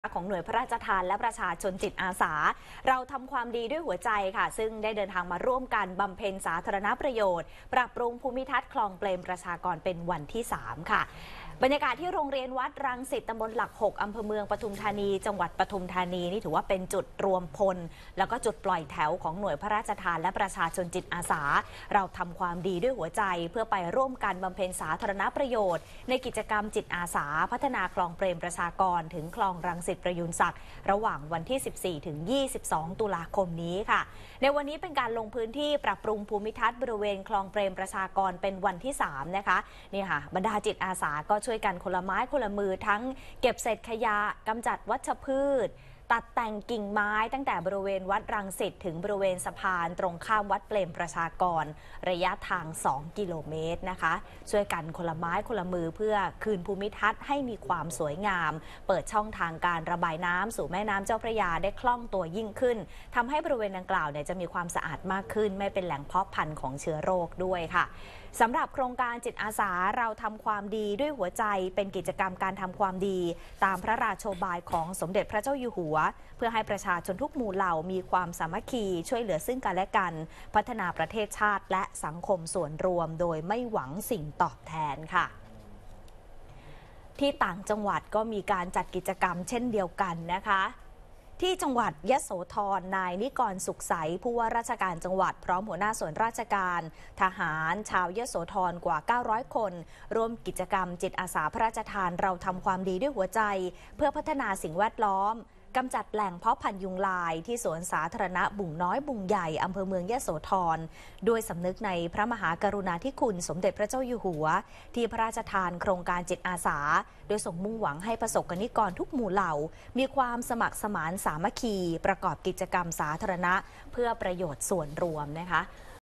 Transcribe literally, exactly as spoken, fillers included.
ของหน่วยพระราชทานและประชาชนจิตอาสาเราทำความดีด้วยหัวใจค่ะซึ่งได้เดินทางมาร่วมกันบำเพ็ญสาธารณประโยชน์ปรับปรุงภูมิทัศน์คลองเปรมประชากรเป็นวันที่สามค่ะบรรยากาศที่โรงเรียนวัดรังสิตตำบลหลักหกอำเภอเมืองปทุมธานีจังหวัดปทุมธานีนี่ถือว่าเป็นจุดรวมพลแล้วก็จุดปล่อยแถวของหน่วยพระราชทานและประชาชนจิตอาสาเราทำความดีด้วยหัวใจเพื่อไปร่วมกันบำเพ็ญสาธารณประโยชน์ในกิจกรรมจิตอาสาพัฒนาคลองเปรมประชากรถึงคลองรังสิตประยุนศักดิ์ระหว่างวันที่สิบสี่ถึงยี่สิบสองตุลาคมนี้ค่ะในวันนี้เป็นการลงพื้นที่ปรับปรุงภูมิทัศน์บริเวณคลองเปรมประชากรเป็นวันที่สามนะคะนี่ค่ะบรรดาจิตอาสาก็ช่วยกันคนละไม้คนละมือทั้งเก็บเศษขยะกำจัดวัชพืชตัดแต่งกิ่งไม้ตั้งแต่บริเวณวัดรังสิตถึงบริเวณสะพานตรงข้ามวัดเปรมประชากรระยะทางสองกิโลเมตรนะคะช่วยกันคนละไม้คนละมือเพื่อคืนภูมิทัศน์ให้มีความสวยงามเปิดช่องทางการระบายน้ำสู่แม่น้ำเจ้าพระยาได้คล่องตัวยิ่งขึ้นทำให้บริเวณดังกล่าวเนี่ยจะมีความสะอาดมากขึ้นไม่เป็นแหล่งเพาะพันธุ์ของเชื้อโรคด้วยค่ะสำหรับโครงการจิตอาสาเราทำความดีด้วยหัวใจเป็นกิจกรรมการทำความดีตามพระราโชบายของสมเด็จพระเจ้าอยู่หัวเพื่อให้ประชาชนทุกหมู่เหล่ามีความสามัคคีช่วยเหลือซึ่งกันและกันพัฒนาประเทศชาติและสังคมส่วนรวมโดยไม่หวังสิ่งตอบแทนค่ะที่ต่างจังหวัดก็มีการจัดกิจกรรมเช่นเดียวกันนะคะที่จังหวัดยโสธรนายนิกรสุขใสผู้ว่าราชการจังหวัดพร้อมหัวหน้าส่วนราชการทหารชาวยโสธรกว่าเก้าร้อยคนร่วมกิจกรรมจิตอาสาพระราชทานเราทำความดีด้วยหัวใจเพื่อพัฒนาสิ่งแวดล้อมกำจัดแหล่งเพาะพันธุ์ยุงลายที่สวนสาธารณะบุ่งน้อยบุ่งใหญ่อำเภอเมืองยโสธรด้วยสำนึกในพระมหากรุณาธิคุณสมเด็จพระเจ้าอยู่หัวที่พระราชทานโครงการจิตอาสาโดยส่งมุ่งหวังให้ประสบกนิกรทุกหมู่เหล่ามีความสมัครสมานสามัคคีประกอบกิจกรรมสาธารณะเพื่อประโยชน์ส่วนรวมนะคะ